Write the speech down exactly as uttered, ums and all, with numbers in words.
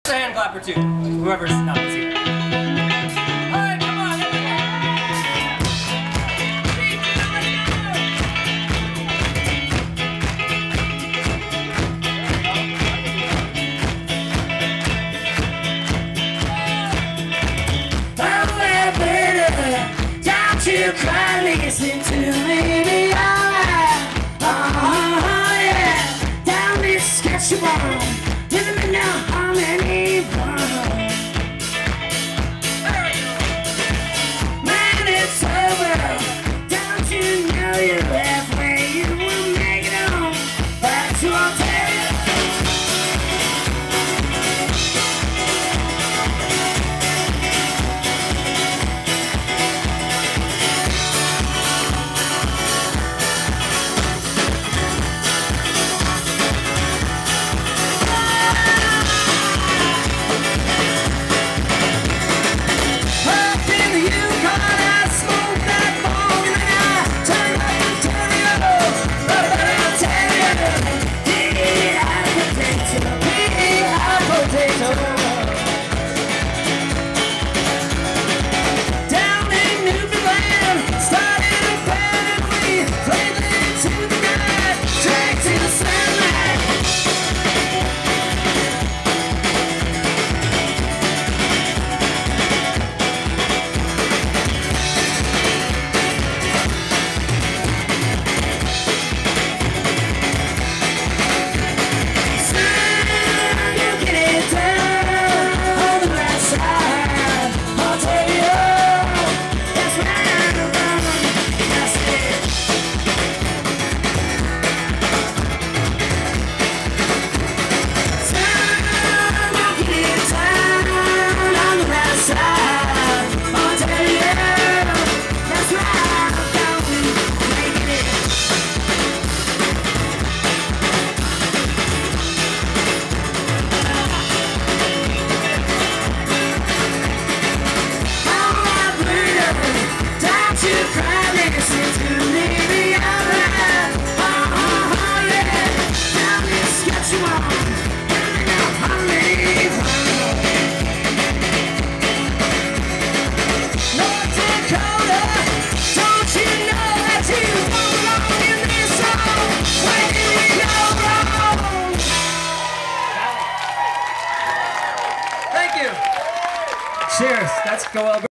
a hand clap or two, whoever's not busy. Alright, come on, let's go. Oh, Alberta, don't you cry, listen to me, alright. Oh, yeah, down this sketchy wall, living in now harmony world. Man, it's over, don't you know you're halfway, you will make it home back to Ontario. Cheers. That's go Alberta.